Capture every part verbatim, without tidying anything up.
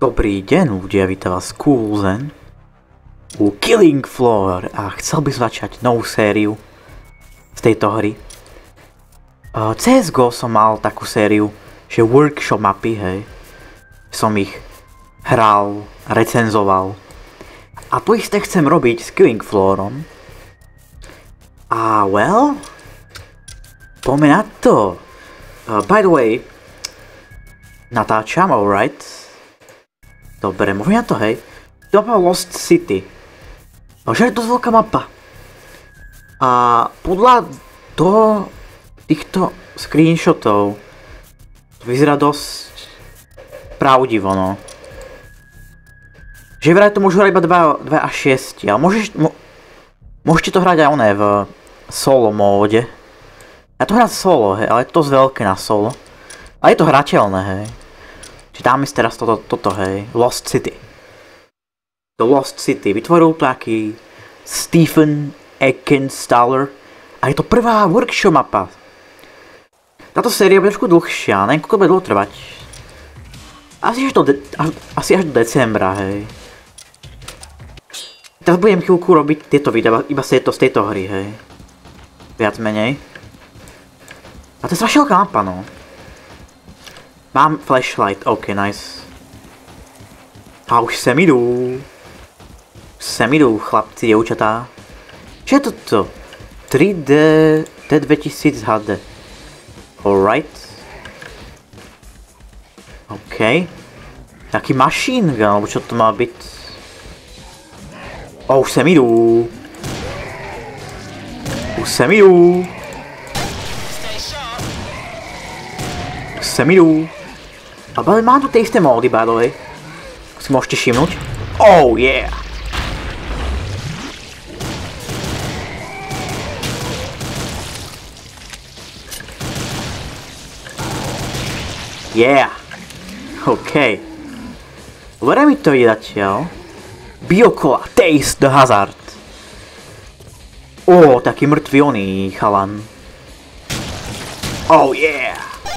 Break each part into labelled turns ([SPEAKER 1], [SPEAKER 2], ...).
[SPEAKER 1] Dobrý deň ľudia, vítam vás Coolzen u Killing Floor a chcel by začať novú sériu z tejto hry. Uh, C S G O som mal takú sériu, že workshop mapy, hej. Som ich hral, recenzoval. A to isté chcem robiť s Killing Floorom. A well, poďme na to. Uh, by the way, natáčam, alright. Dobre, môžeme na to, hej. To mapa Lost City. Že je dosť veľká mapa. A podľa toho, týchto screenshotov, to vyzerá dosť pravdivo, no. Že vraj to môžu hrať iba dva až šesť, ale môžeš, mo, môžete to hrať aj oné v solo móde. Ja to hrám solo, hej, ale je to dosť veľké na solo. Ale je to hrateľné, hej. Čiže dáme si teraz toto, toto, hej, Lost City. The Lost City vytvoril to aký Stephen Eckenthaler a je to prvá workshop mapa. Táto séria bude trošku dlhšia, neviem koľko bude dlho trvať. Asi až do, de až, asi až do decembra, hej. Teraz budem chvíľku robiť tieto videa, iba z tejto, z tejto hry, hej. Viac menej. A to je strašne veľká mapa, no. Mám flashlight, ok, nice. A už sem idú. Sem idú, chlapci, dievčatá. Čo je toto? tri D T dvetisíc H D. Alright. Ok. Taký machine gun, alebo čo to má byť? O, už sem idú. Už sem idú. Už sem idú. Ale mám tu tie isté módy, by the way. Si môžete všimnúť. Oh, yeah! Yeah! OK. Dobre mi to ide zatiaľ. Biokola, taste the hazard. Ó, taký mŕtvý oný chalan. Oh, yeah!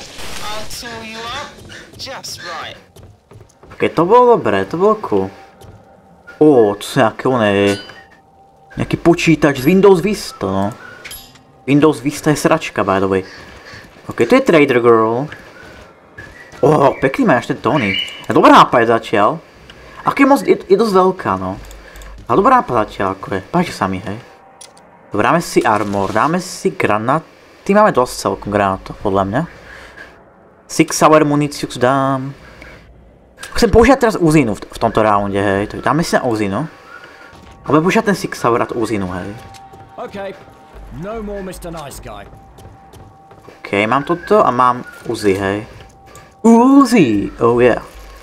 [SPEAKER 1] Ok, to bolo dobré, to bolo cool. Ó, to sú nejaké oné... Nejaký počítač z Windows Vista, no. Windows Vista je sračka, by the way. Ok, to je Trader Girl. Ó, pekný máš ten tóny. A dobrá mapa je zatiaľ. Aké moc, je, je dosť veľká, no. A dobrá mapa zatiaľ, ako je. Páči sa mi, hej. Dobre, dáme si armor, dáme si granáty. Máme dosť celkom granátov, podľa mňa. Six hour muníciu dám. Chcem používať teraz Uzinu v, v tomto raunde, hej. Tak dáme si na Uzinu. A budem používať ten six hour a tú Uzinu, hej. OK, no more mister Nice Guy. OK, mám toto a mám Uzi, hej. Uzi! Oh yeah.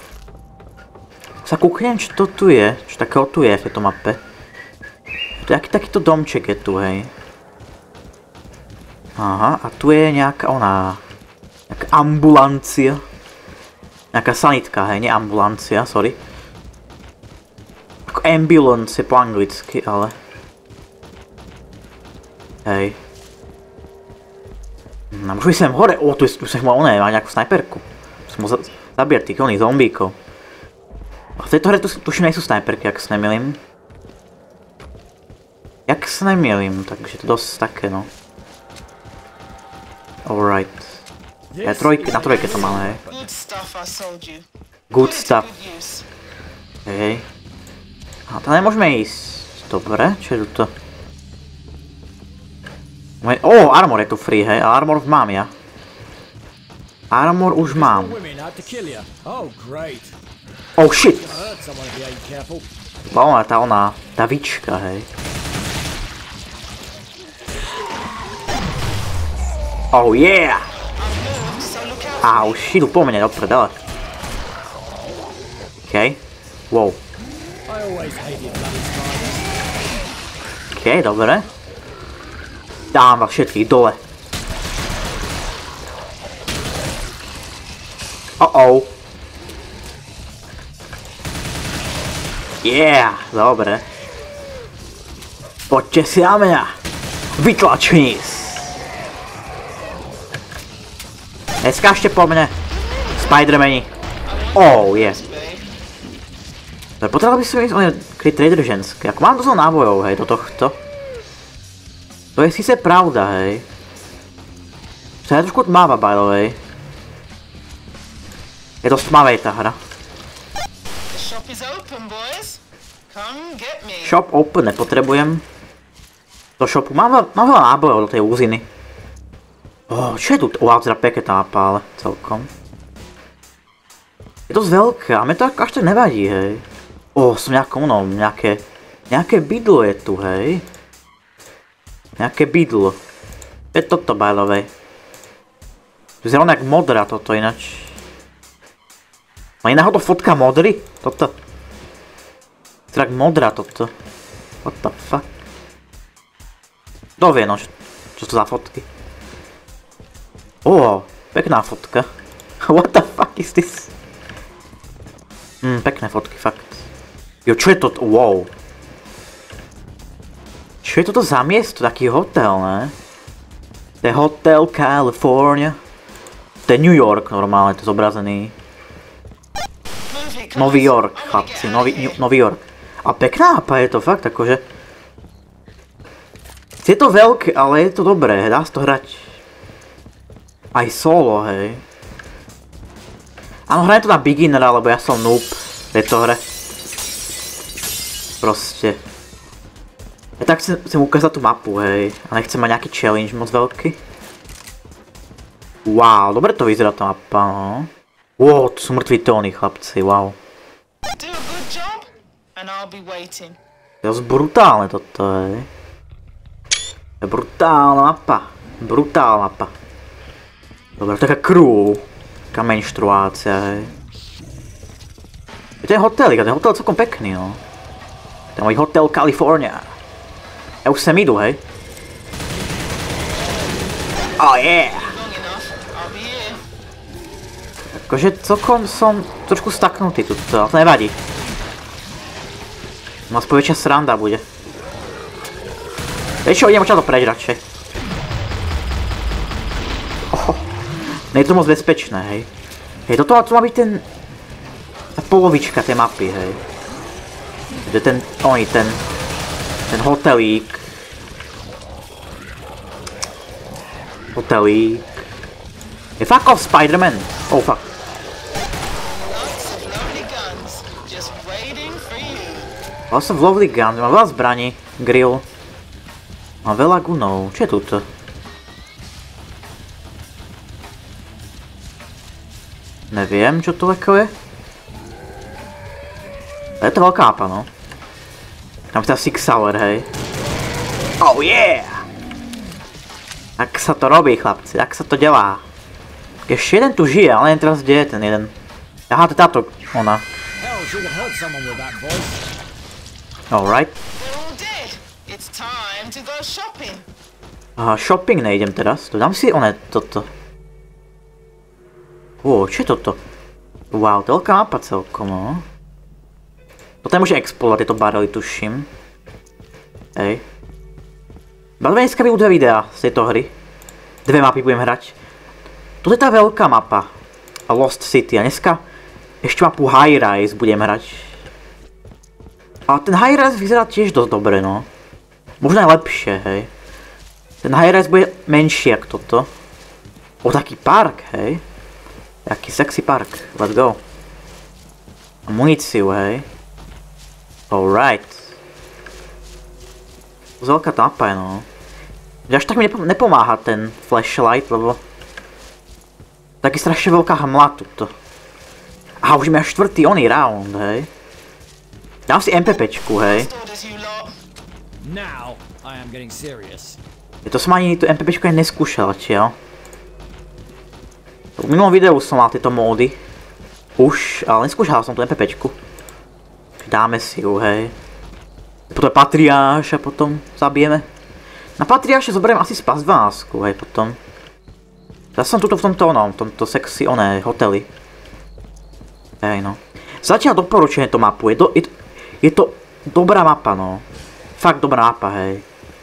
[SPEAKER 1] Sa kúknem, čo to tu je. Čo takého tu je v tejto mape. To je aký takýto domček je tu, hej. Aha, a tu je nejaká ona... Nejaká ambulancia. Nejaká sanitka, hej, nie ambulancia, sorry. Ako ambulance po anglicky, ale... Hej. No, môžu ísť sem hore, o, tu, tu sem má oné, má nejakú snajperku. Som mohol zabíjať tých oných zombíkov. A v tejto hre tu, tuším, nie sú snajperky, ak sa nemýlim. Jak sa nemýlim, takže to dosť také, no. Alright. Ja trojke, na trojke to mám, hej. Good stuff. Hej. A tam nemôžeme ísť. Dobre, čo je tu? Ó, armor je tu free, hej, ale armor mám ja. Armor už mám. Oh shit! Bola tá ona, tá vička, hej. Oh yeah! Á, už idú po mne, dobre, dole. OK. Wow. OK, dobre. Dám vás všetkých dole. Uh-oh. Yeah, dobre. Poďte si na mňa. Vytlačníc. Neskážte po mne, Spidermani. Oh, yes. Potreboval by som ísť, on je kryt trader ženské. Ako mám dosť nábojov, hej, do tohto. To je síce pravda, hej. To je trošku tmáva, by the way. Je dosť tmavej tá hra. Shop open nepotrebujem. Do shopu mám, mám veľa nábojov do tej úziny. Oh, čo je tu? Wow, teda pekne tá mapa, ale celkom. Je dosť veľká, a mne to až tak nevadí, hej. Oh, som nejakom, no, nejaké, nejaké bydlo je tu, hej. Nejaké bydlo. Je toto, by the way. Tu je nejak modrá toto inač. Má je náhodou fotka modry? Toto. Je tak modrá toto. What the fuck? Kto vie, no, čo to za fotky? Oh, pekná fotka. What the fuck is this? Hm, pekné fotky, fakt. Jo, čo je to? Wow. Čo je toto za miesto? Taký hotel, ne? To je Hotel California. To je New York normálne, to je zobrazený. Nový York, chlapci, Nový, Nový York. A pekná mapa je to fakt, akože. Je to veľké, ale je to dobré, dá sa to hrať. Aj solo, hej. Áno, hrajem to na beginnera, lebo ja som noob v tejto hre. Proste. Ja tak chcem, chcem ukázať tú mapu, hej. A nechcem mať nejaký challenge moc veľký. Wow, dobre to vyzerá tá mapa, no. Wow, tu sú mŕtvi tóny, chlapci, wow. To je brutálne toto, hej. To je brutálna mapa. Brutálna mapa. Dobre, taká crew. Taká menštruácia, hej. To je hotelik, a ten hotel je celkom pekný, no. To je môj Hotel California. Ja už sem idú, hej. Oh yeah! Akože celkom som trošku staknutý tuto, ale to nevadí. Aspoň väčšia sranda bude. Vieš čo, idem oča to preč radšej. Oh, nie je to moc bezpečné, hej. Hej, toto má byť ten... tá polovička tej mapy, hej. To je ten, oni, ten... ten hotelík. Hotelík. Je fuck off, Spider-Man! Oh fuck. Lots of lovely guns, mám veľa zbraní, grill. Mám veľa gunov, čo je tuto? Neviem, čo to ako je. Je to veľká mapa, no. Tam je tá Six Hour, hej. Oh yeah! Tak sa to robí, chlapci, tak sa to delá. Ešte jeden tu žije, ale neviem teraz, kde je ten jeden. Aha, to je táto, ona. Alright. Aha, shopping nejdem teraz, to dám si one, toto. Wow, čo je toto? Wow, to je veľká mapa celkom, no. Toto nemôže explodovať, tieto barely, tuším. Hej. Bále dneska budú dve videá z tejto hry. Dve mapy budem hrať. Toto je tá veľká mapa. A Lost City, a dneska ešte mapu High Rise budem hrať. Ale ten High Rise vyzerá tiež dosť dobre, no. Možno aj lepšie, hej. Ten High Rise bude menší ako toto. O, taký park, hej. Taký sexy park, let's go. Muníciu, hej. Alright. Veľká tá mapa je, no. Až tak mi nepo nepomáha ten flashlight, lebo... Taký strašne veľká hmla tuto. Aha, už mi až štvrtý oný round, hej. Dám si MPPčku, hej. Ja to som ani tú MPPčku aj neskúšal, čiaľ. V minulom videu som mal tieto módy. Už, ale neskúšal som tú MPPčku. Dáme si ju, hej. Potom je Patriáš a potom zabijeme. Na Patriáše zoberiem asi Spas dvanásť, hej, potom. Ja som tuto v tomto onom, v tomto sexy oné hoteli. Hej, no. Zatiaľ doporučujem tú mapu, je to, je, je to dobrá mapa, no. Fakt dobrá mapa, hej.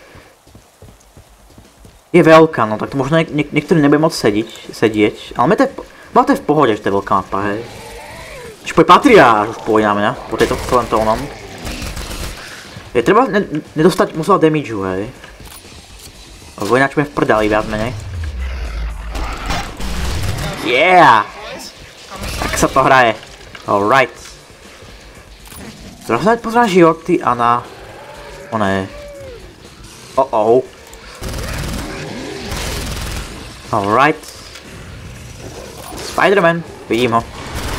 [SPEAKER 1] Je veľká, no, tak to možno niek niektorí nebudú môcť sediť, sedieť, ale to je, to je v pohode, že to je veľká mapa, hej. Čiže pôjde Patriáš už pôjde na mňa, po tejto celém tónom. Je treba ne nedostať musela damageu, hej. Lebo ináč budem v prdali viac menej. Yeah! Tak sa to hraje. Alright. Teraz sa pozrieť na životy a na... Oné... Oh oh. Alright. Spider-Man, vidím ho.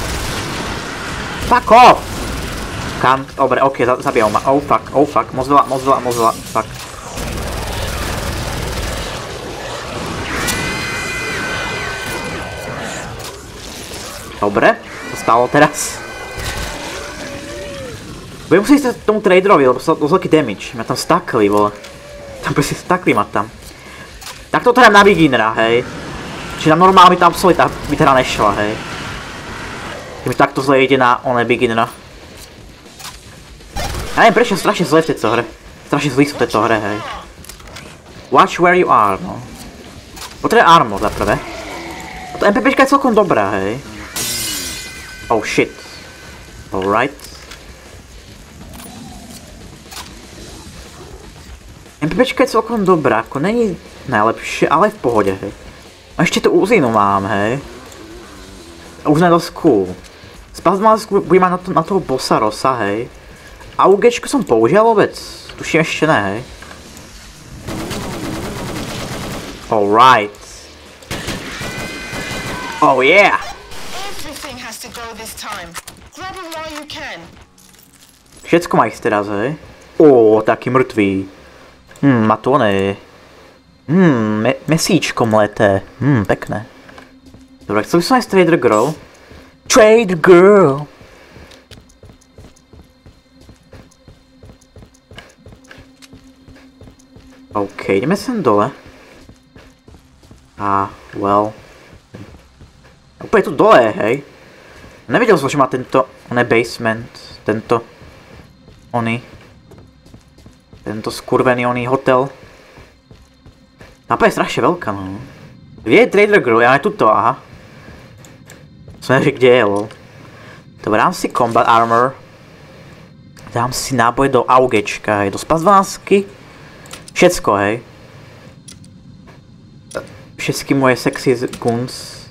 [SPEAKER 1] Fuck off! Kam? Dobre, ok, zabijal ma. Oh fuck, oh fuck, moc veľa, moc veľa, moc veľa, fuck. Dobre, to stalo teraz. Budem musieť ísť tomu traderovi, lebo sa dosť veľký damage. Ma tam stakli, vole. Tam proste stakli ma tam. Tak to teda na beginnera, hej. Čiže na normálny tá absolita by teda nešla, hej. Keď mi takto zle ide na oné beginnera. Ja neviem prečo strašne zle v tejto hre. Strašne zlý som v tejto hre, hej. Watch where you are, no. Potrebujem armor za prvé. A to MPPčka je celkom dobrá, hej. Oh shit. Alright. MPPčka je celkom dobrá, ako není najlepšie, ale v pohode, hej. A ešte tú uzinu mám, hej. Už je dosť cool. Spazmásku budem mať na, to, na toho bossa Rosa, hej. A UGčku som použil vôbec? Tuším ešte ne, hej. Alright. Oh yeah! Všetko má ich teraz, hej. Ó, taký mŕtvý. Hm, má to oné. Hm, me mesíčko mleté. Hm, pekné. Dobre, chcel by som aj Trader Girl. Trader Girl! OK, ideme sem dole. A, well. Úplne tu dole, hej. Nevedel som, že má tento, oné basement, tento, oný. Tento skurvený oný hotel. Mapa je strašne veľká, no. Kde je Trader Girl? Ja aj tuto, aha. Som neviem, kde je, lol. Dobre, dám si combat armor. Dám si náboje do AUGčka, hej, do spas dvanásky. Všetko, hej. Všetky moje sexy guns.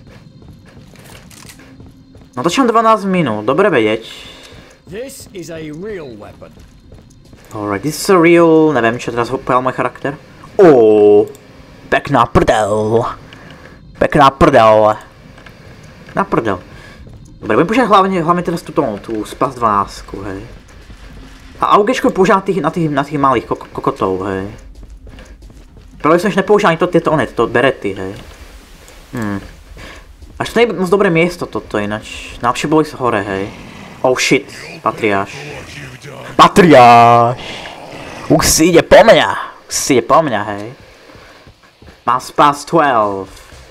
[SPEAKER 1] No to čo mám dvanásť minút, dobre vedieť.
[SPEAKER 2] This is a real weapon.
[SPEAKER 1] Alright, this is a real... Neviem, čo teraz povedal môj charakter. Oooo. Pekná prdel. Pekná prdel. Na prdel. Dobre, budem používať hlavne, hlavne teraz tú tomu, tú spas dvanásku, hej. A AUGčko používám na tých, na tých, na tých malých kok kokotov, hej. Práve som ešte nepoužíval ani to, tieto one, tieto berety, hej. Hm. Až to nie je moc dobré miesto toto inač. Najlepšie boli sa hore, hej. Oh shit, Patriáš. Patriáš! Už si ide po mňa! Už si ide po mňa, hej. Mám spas dvanásť.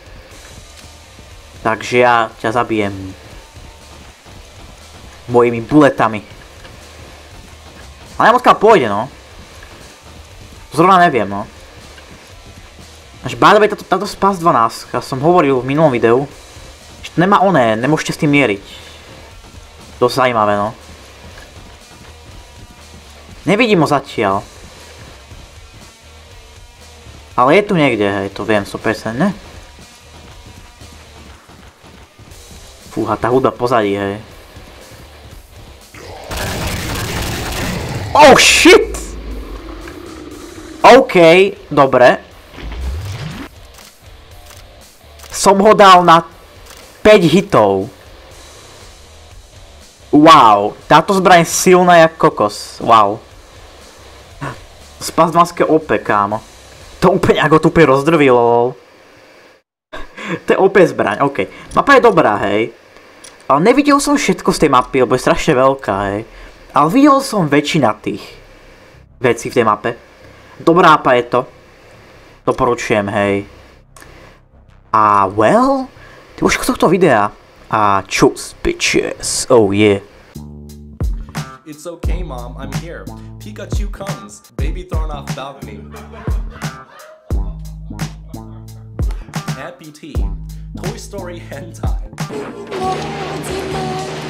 [SPEAKER 1] Takže ja ťa zabijem. Mojimi buletami. Ale ja odkiaľ pôjde, no. Zrovna neviem, no. Až bádovej táto, táto spas dvanásť, ja som hovoril v minulom videu, že to nemá oné, nemôžete s tým mieriť. Dosť zajímavé, no. Nevidím ho zatiaľ. Ale je tu niekde, hej, to viem sto percent, ne? Fúha, tá hudba pozadí, hej. Oh shit! OK, dobre. Som ho dal na päť hitov. Wow, táto zbraň je silná jak kokos, wow. Spas dvanásť ó pé, kámo. To úplne ako to úplne rozdrvilo, lol. To je ó pé zbraň, OK. Mapa je dobrá, hej. Ale nevidel som všetko z tej mapy, lebo je strašne veľká, hej. Ale videl som väčšina tých vecí v tej mape. Dobrá mapa je to. Doporučujem, hej. A well, ty už z tohto videa. A čus, bitches, oh yeah.
[SPEAKER 3] It's okay, Mom, I'm here. Pikachu comes. Baby thrown off balcony. Happy Tea. Toy Story hentai.